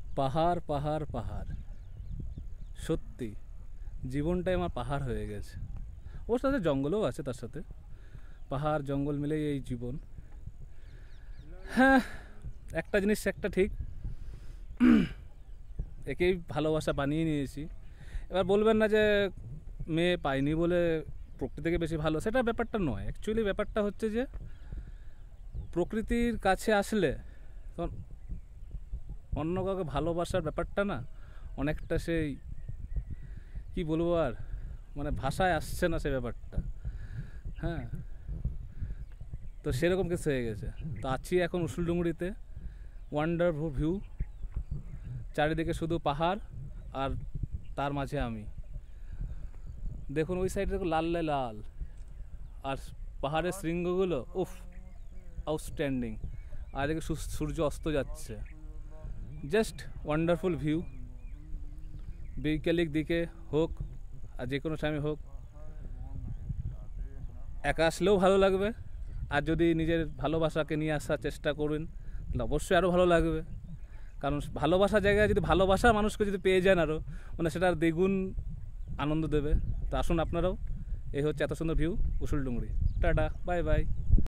পাহাড় পাহাড় পাহাড়, সত্যি জীবনটাই আমার পাহাড় হয়ে গেছে। ওর সাথে জঙ্গলও আছে, তার সাথে পাহাড় জঙ্গল মিলেই এই জীবন। হ্যাঁ, একটা জিনিস একটা ঠিক, একেই ভালোবাসা বানিয়ে নিয়েছি। এবার বলবেন না যে মেয়ে পাইনি বলে প্রকৃতিকে বেশি ভালো, সেটা ব্যাপারটা নয়। অ্যাকচুয়ালি ব্যাপারটা হচ্ছে যে প্রকৃতির কাছে আসলে তখন অন্য কাউকে ভালোবাসার ব্যাপারটা না অনেকটা সেই কি বলবো আর, মানে ভাষায় আসছে না সে ব্যাপারটা। হ্যাঁ, তো সেরকম কিছু হয়ে গেছে। তো আছি এখন উসুলডুঙরিতে, ওয়ান্ডারফুল ভিউ, চারিদিকে শুধু পাহাড় আর তার মাঝে আমি। দেখুন ওই সাইডে দেখুন লাল লাল, আর পাহাড়ের শৃঙ্গগুলো উফ আউটস্ট্যান্ডিং। আর এদিকে সূর্য অস্ত যাচ্ছে, জাস্ট ওয়ান্ডারফুল ভিউ। বৈকালিক দিকে হোক আর যে কোনো টাইমে হোক, একা আসলেও ভালো লাগবে, আর যদি নিজের ভালোবাসাকে নিয়ে আসার চেষ্টা করুন তাহলে অবশ্যই আরও ভালো লাগবে। কারণ ভালোবাসার জায়গায় যদি ভালোবাসা মানুষকে যদি পেয়ে যান আরও, মানে সেটা আর দ্বিগুণ আনন্দ দেবে। তো আসুন আপনারাও। এই হচ্ছে এত সুন্দর view Usuldungri. Tata, bye by.